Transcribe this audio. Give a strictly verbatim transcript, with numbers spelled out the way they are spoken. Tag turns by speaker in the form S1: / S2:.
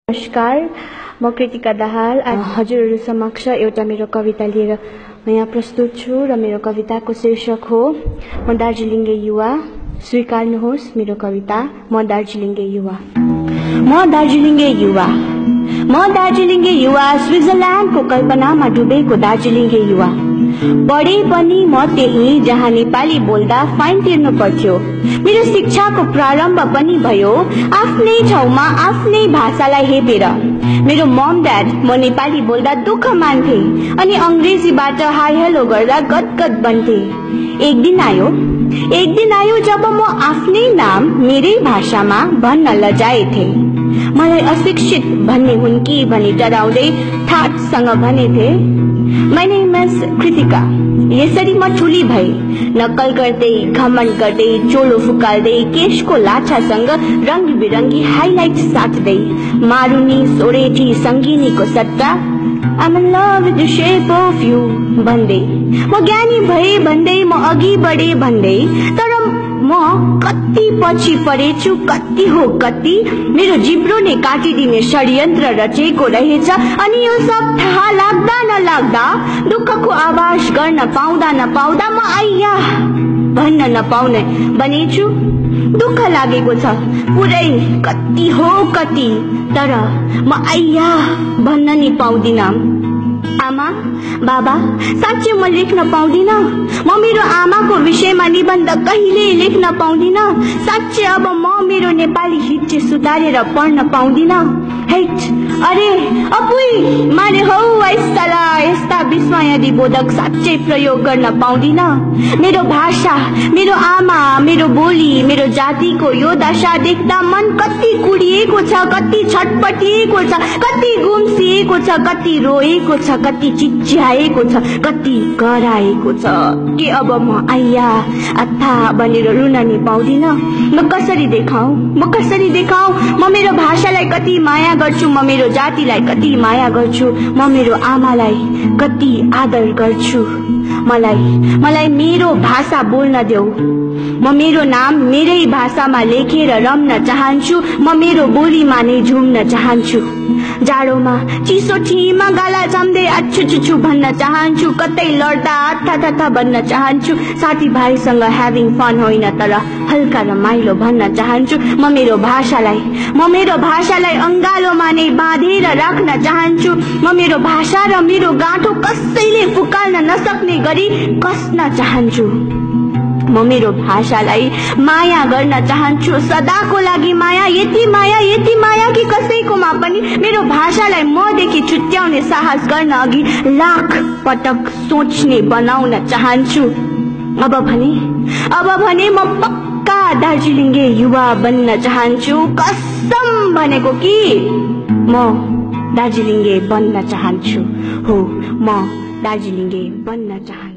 S1: नमस्कार, म कृतिका दाहाल हजुरहरु समक्ष एउटा मेरो कविता लिएर म यहाँ प्रस्तुत छु र मेरो कविताको शीर्षक हो म दार्जिलिङे युवा। स्वीकार्नुहोस् मेरो कविता म दार्जिलिङे युवा। म दार्जिलिङे युवा म दार्जिलिङे युवा स्विट्जरल्यान्डको कल्पनामा डुबेको दार्जिलिङे युवा। पढे पनि म त्यही जहाँ नेपाली बोल्दा फाइन तिर्नु पर्थ्यो। मेरो शिक्षाको प्रारम्भ पनि भयो आफ्नै ठाउँमा आफ्नै भाषालाई हेपेर। मेरो मम ड्याड म नेपाली बोल्दा दुःख मान्थे अनि अंग्रेजीबाट हाई हेलो गर्दा गदगद बन्थे। एक दिन आयो एक दिन आयो जब म आफ्नै नाम मेरै भाषामा भन्न लजाएथे। मलाई अशिक्षित भन्ने हुन् कि भनी डराउँदै ठाटसँग भनेथे, माय नेम इज कृतिका। यसरी म ठुली भई नक्कल गर्दै घमण्ड गर्दै चोलो फुकाल्दै केशको लाछासँग रंग बिरंगी हाइलाइट साट्दै मारुनी सोरेठी संगिनीको सट्टा I'm in love with the shape of you भन्दै म ज्ञानी भए भन्दै म अघि बढे भन्दै तर म कति पछि परेछु कति हो कति मेरो जिब्रो नै काटिदिने षड्यन्त्र रचेको रहेछ। अनि यो सब थाहा लाग्दा नलाग्दा दुःखको आवाज गर्न पाउँदा नपाउँदा म आइया भन्न नपाउने बनेछु। दुःख लागेको छ पुरै कति हो कति तर म आइया भन्न नि पाउँदिन। आमा बाबा साँच्चै म लेख्न पाउँदिन। म मेरो आमाको विषयमा निबन्ध कहिले लेख्न पाउँदिन। साँच्चै अब म मेरो नेपाली हिज्जे सुधारेर पढ्न पाउँदिन। हेट अरे अपुई माने हौ आइसला यस्ता विस्मयदी बोधक साँच्चै प्रयोग गर्न पाउँदिन। मेरो भाषा मेरो आमा मेरो बोली मेरो जातिको यो दशा देख्दा मन कति कुडिएको छ कति छटपटिएको छ कति गुम्सिएको छ कति रोएको छ कति चिच्याएको छ कति कराएको छ के अब म आइया अथा बनेर रुन नि पाउँदिन। म कसरी देखाऊ म कसरी देखाऊ म मेरो भाषालाई कति माया गर्छु म मेरो जातिलाई कति माया गर्छु म मेरो आमालाई कति आदर गर्छु। मलाई मलाई मेरो भाषा बोल्न देऊ। म मेरो नाम मेरै भाषामा लेखेर रम्न चाहन्छु। म मेरो बोलीमा नै झुम्न चाहन्छु। जाडोमा चिसो ठिमा गाला जम्दै आछुछुछु भन्न चाहन्छु। कतै लड्दा आथा भन्न चाहन्छु। साथीभाइसँग ह्याभिङ फन होइन तर हल्का रमाइलो भन्न चाहन्छु। म मेरो भाषालाई म मेरो भाषालाई अंगालोमा नै बाँधेर राख्न चाहन्छु। म मेरो भाषा र मेरो गाँठो कसैले फुकाल्न नसक्ने गरी कस्न चाहन्छु। म मेरो भाषालाई माया गर्न चाहन्छु सदाको लागि माया यति माया यति माया कि कसैकोमा पनि मेरो भाषालाई मदेखि छुट्याउने साहस गर्न अघि लाख पटक सोच्ने बनाउन चाहन्छु। अब भने अब भने म पक्का दार्जिलिङे युवा बन्न चाहन्छु। कसम भनेको कि म दार्जिलिङे बन्न चाहन्छु। हो म दार्जिलिङे बन्न चाहन्छु।